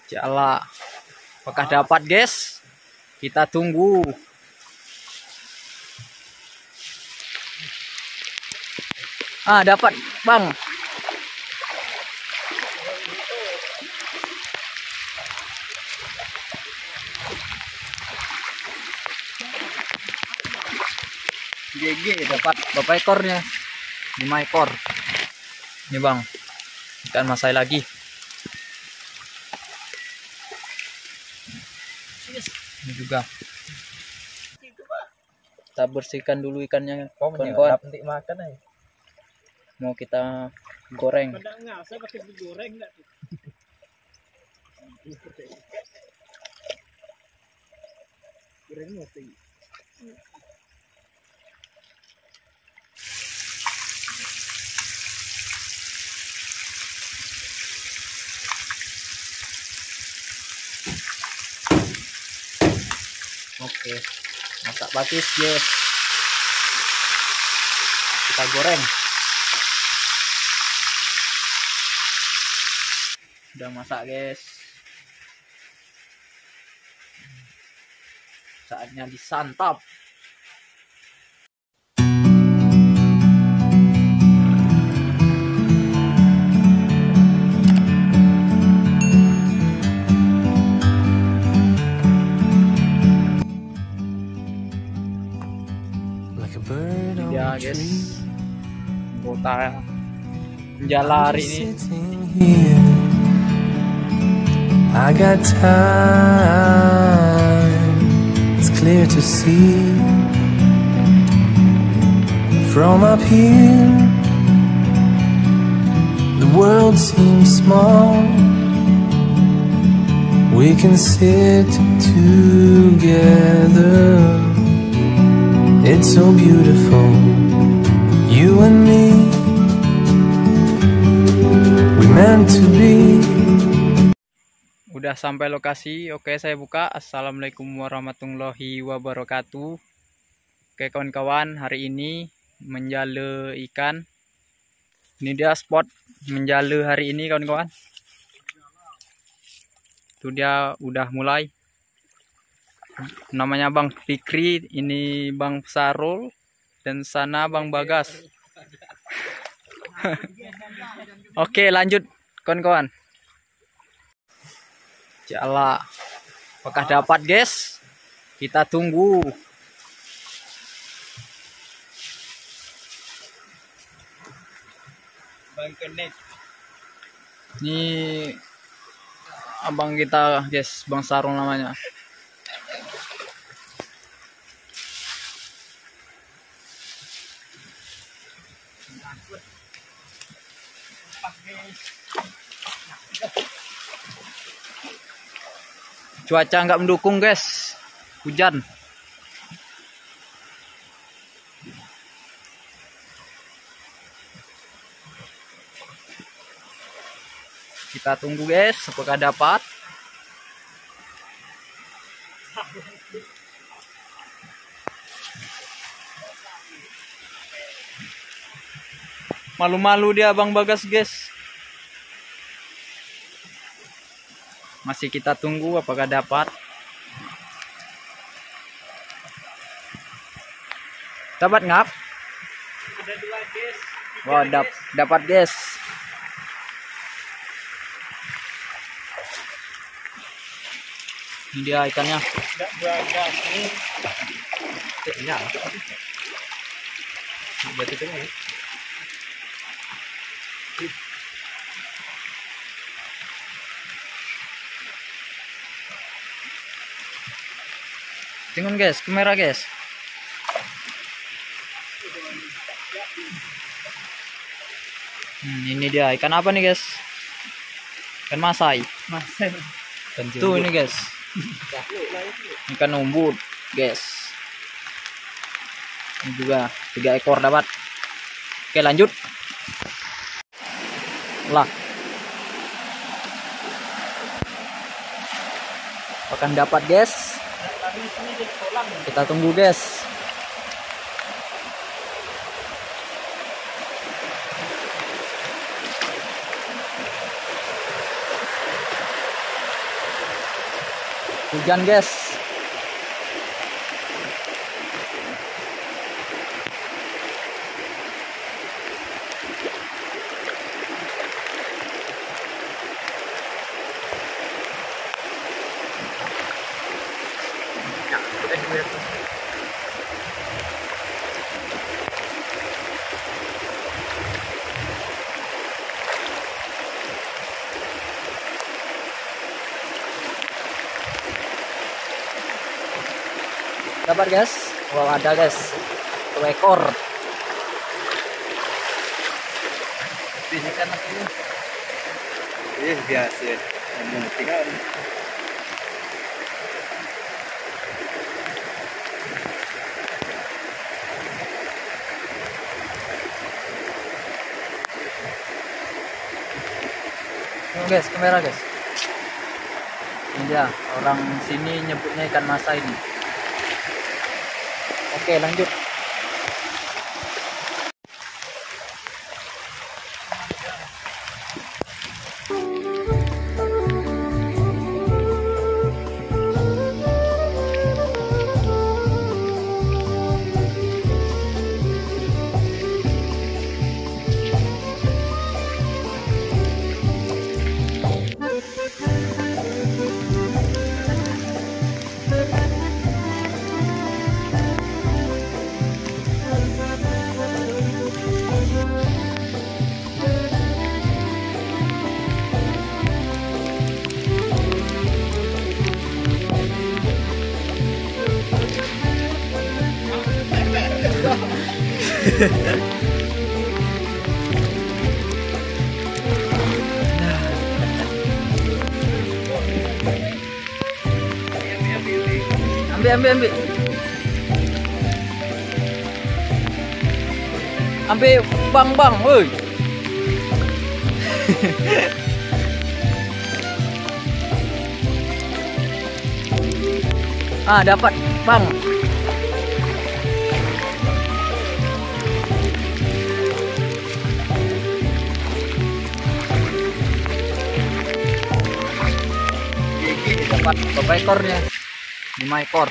Jala, apakah dapat guys? Kita tunggu. Dapat bang. GG dapat berapa ekornya? 5 ekor. Ini bang, ikan masai lagi. Ini juga. Kita bersihkan dulu ikannya, kawan-kawan. Mau kita goreng. Oke, masak pakis guys. Kita goreng. Udah masak guys. Saatnya disantap. Ya guys, kota Jala hari ini. I got time, it's clear to see. From up here, the world seems small. We can sit together. It's so beautiful, you and me. We meant to be. Udah sampai lokasi. Oke, saya buka. Assalamualaikum warahmatullahi wabarakatuh. Oke kawan-kawan, hari ini menjala ikan. Ini dia spot menjala hari ini kawan-kawan. Itu dia udah mulai. Namanya Bang Fikri, ini Bang Sarul, dan sana Bang Bagas. Oke, lanjut kawan-kawan. Jala, apakah dapat guys? Kita tunggu. Bang Kenek. Ini abang kita guys, Bang Sarul namanya. Cuaca nggak mendukung guys, hujan. Kita tunggu guys, apakah dapat. Malu-malu dia Bang Bagas guys. Masih kita tunggu apakah dapat. Dapat ngap? Ada 2 guys. Wah, dapat guys. Ini dia ikannya. Tengok guys, kamera guys. Ini dia ikan apa nih guys? Ikan masai. Tuh ini guys. Ikan umbut guys. Ini juga 3 ekor dapat. Oke, lanjut. Lah. Akan dapat guys. Kita tunggu guys. Hujan guys. Dapat guys, wow ada guys, 2 ekor. Ini kan ini. Biasa. Tinggal. Guys, kamera guys. Ini dia, orang sini nyebutnya ikan masa ini. Oke, lanjut. Ambil. Ambil bang, woi. Dapat bang. Dapat berapa ekornya? 5 ekor.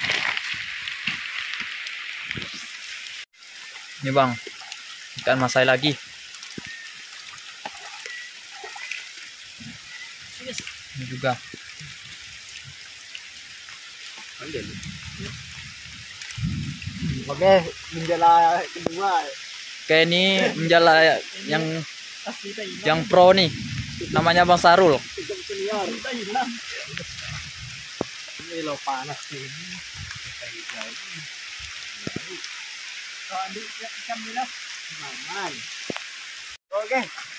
Ini bang, ikan masai lagi. Ini juga. Oke, menjala kedua. Oke, ini menjala yang pro nih. Namanya Bang Sarul. Ini lo panas sih. Ikan merah. Aman. Oke.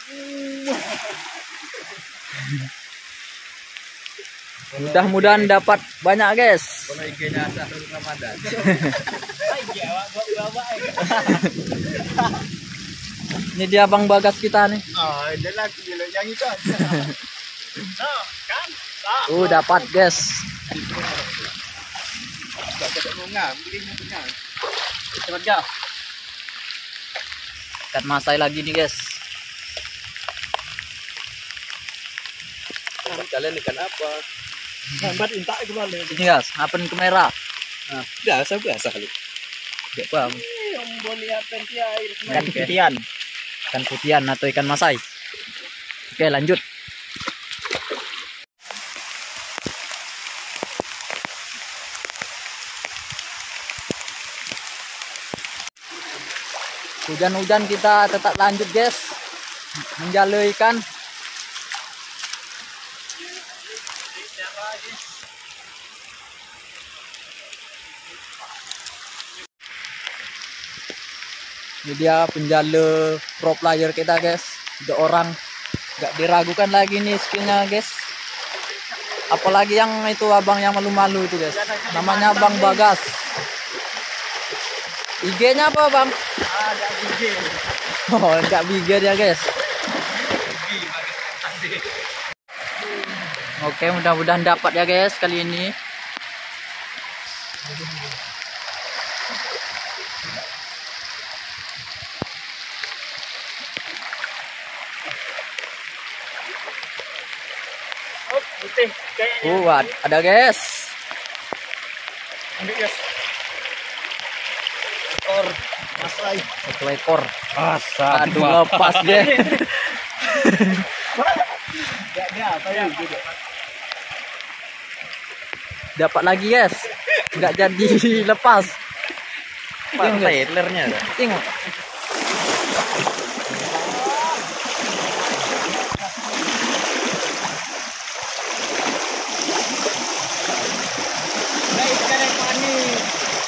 Mudah-mudahan dapat banyak guys. Ramadan. Ini dia Bang Bagas kita nih. Oh, dia lagi yang itu. Kan? Dapat guys. Ikan masai lagi nih guys. Kalian ikan apa? Hambat intak kembali. Ini guys, apa nih kamera? Biasa kali. Gak paham. Ikan putihan. Ikan putihan atau ikan masai. Oke, lanjut. Hujan-hujan kita tetap lanjut guys, menjala ikan. Ini dia penjala pro player kita guys, 2 orang, nggak diragukan lagi nih skillnya guys. Apalagi yang itu abang yang malu-malu itu guys, namanya Bang Bagas. IG-nya apa bang? Ada gigi. Oh, enggak bigger ya guys. Oke, mudah-mudahan dapat ya guys kali ini. putih kayaknya. Ada guys. Ambil guys. Ekor masai. Satu ekor. Asap. Aduh, lepas deh. Enggak apa ya juga. Dapat lagi guys. Nggak jadi lepas. Tengok guys. Trailernya ada. Tengok. Ikan yang manis.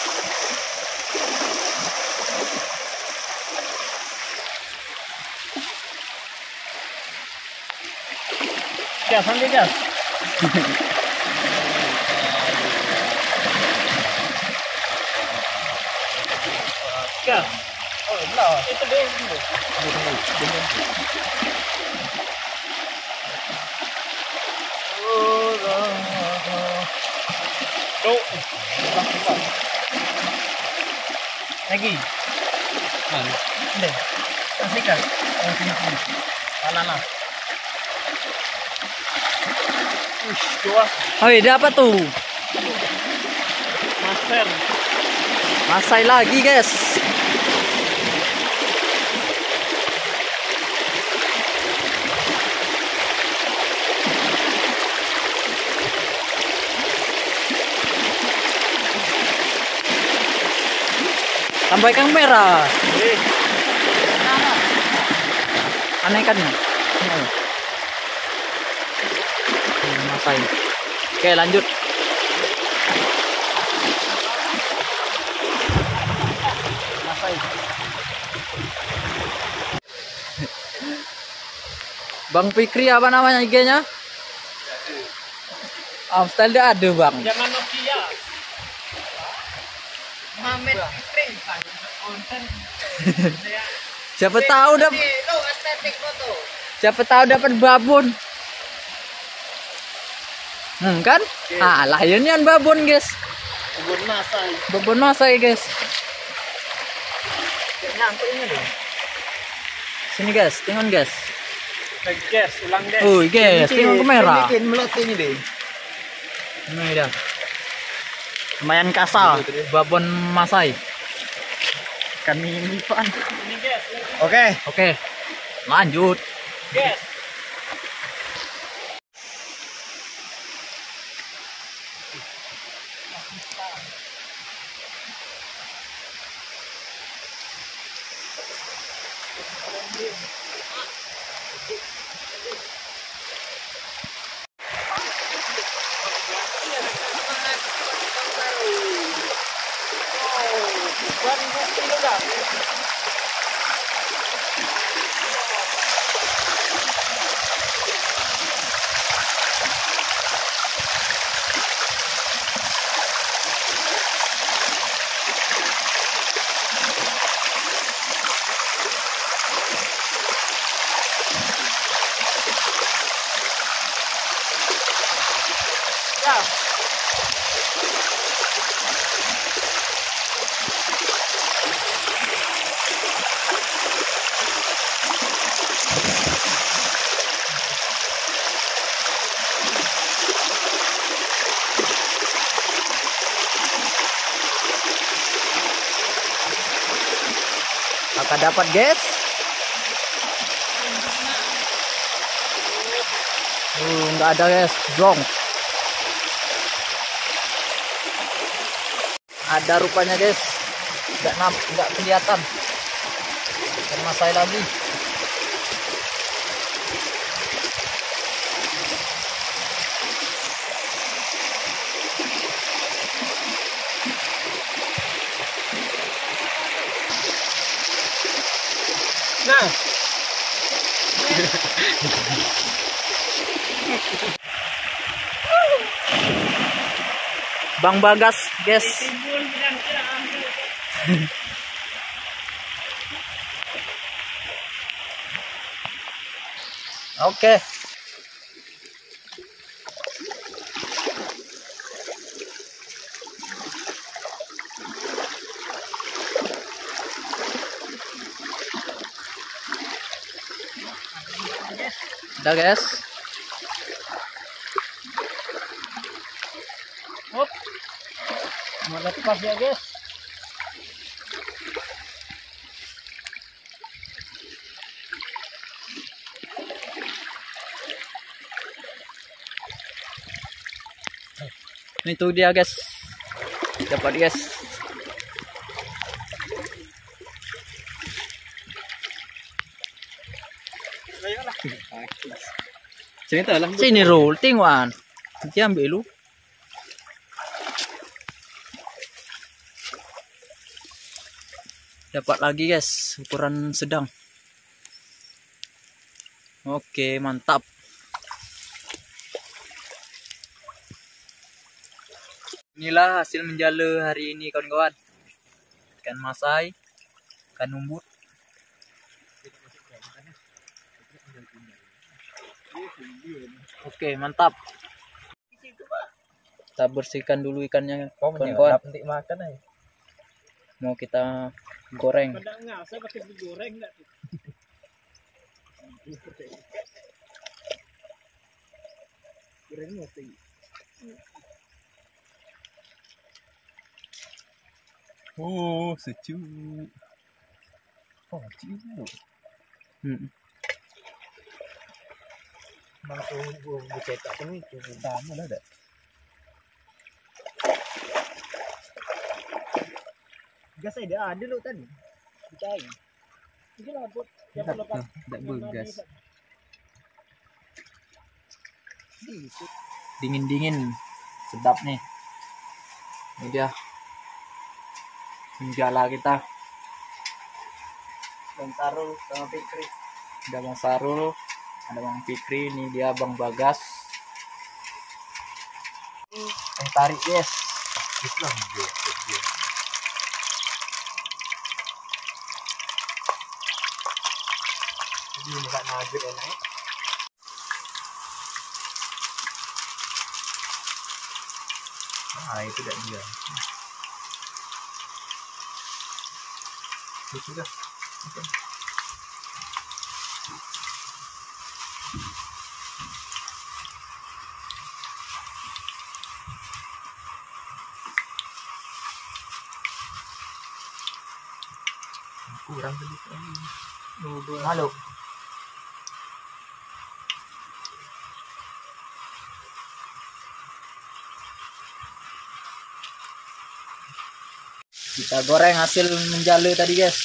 Gas, ambil gas. Gas. Oh, belah. Itu dia. Tuh. Lagi. Ini. Kasihkan. Banana. Dua. Oh, ini apa tuh? Master. Masai lagi guys. Tambah ikan merah. Aneh ikannya. Masai. Oke, lanjut. Masai. Bang Fikri apa namanya IG-nya? Amstel dia ada bang. Jangan Nokia. Muhammad Fikri. Konten. Siapa tahu dapat. Siapa tahu dapat babon. Kan? Lah ini kan babon guys. Babon Masai. Babon Masai guys. Nyangkut ini deh. Sini guys, tengok guys. Gas, ulang deh. Oh guys, tengok kamera. Bikin melot ini deh. Ini dah. Lumayan kasar. Babon Masai. Kan ini pan. Ini gas. Oke. Oke. Lanjut. Gas. Kakak dapat guys. Nggak ada guys, blong. Ada rupanya guys. Nggak kelihatan. Karena saya lagi. Nah. Bang Bagas, guys. Oke. Udah guys. Hop. Mana tuh pas ya guys. Itu dia guys, dapat guys. Sini roll tingwan, nanti ambil lu. Dapat lagi guys, ukuran sedang. Oke, mantap. Inilah hasil menjala hari ini kawan-kawan. Ikan masai, ikan umbut. Oke, mantap. Kita bersihkan dulu ikannya kawan-kawan. Makan aja. Mau kita goreng. Saya pakai digoreng enggak tuh? Goreng mati. Oh, sejuk. Oh, cium. Langsung gue cetak ini Sama lah dah. gas saya ada lo tadi. Dicai. Ini lah buat yang lepas. Tak bergas. Dingin-dingin, sedap nih. Ini dia menjala kita. Bang Sarul sama Fikri. Ada Bang Sarul, ada Bang Fikri, ini dia Bang Bagas. Yang tarik guys. Islam dia. Ini enggak najib naik. Ah, itu dah dia. Itu sudah. Okay. Kurang sedikit lagi. Halo. Kita goreng hasil menjala tadi guys.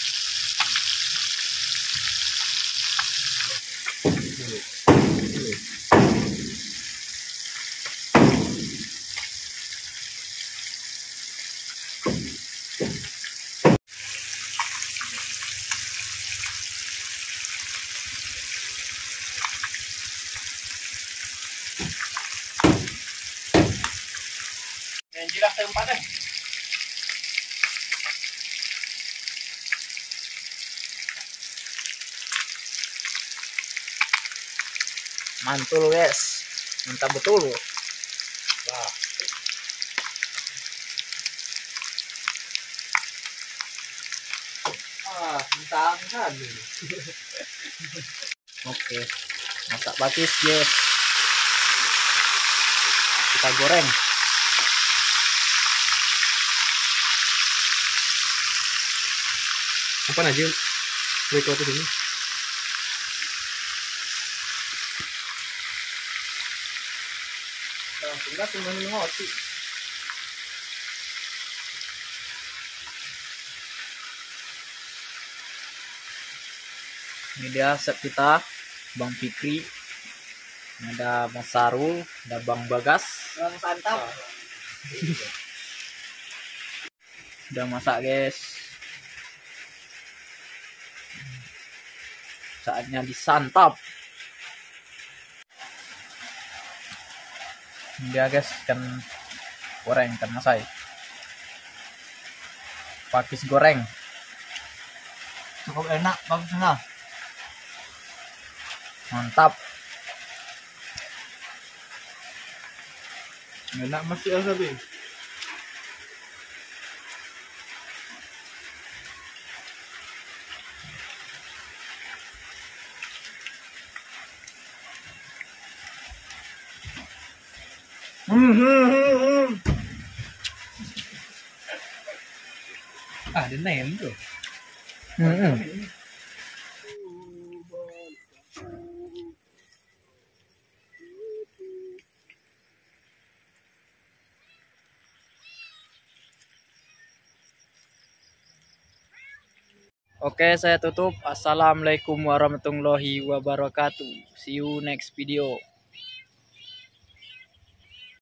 Yang jelas tempat deh. Mantul guys, mantap betul. Wah. Mentang kan. Oke, masak pakis guys. Kita goreng. Apa aja? Rekor tu sini. Sudah semua ngerti. Ini dia set kita, Bang Fikri, ada Bang Sarul, ada Bang Bagas. Bang santap. Udah masak guys. Saatnya disantap. Ini dia guys, ikan goreng, ikan masai. Pakis goreng. Cukup enak, bagus nah. Mantap. Enak masih asal ni. Ada nem tuh. Oke, saya tutup. Assalamualaikum warahmatullahi wabarakatuh. See you next video.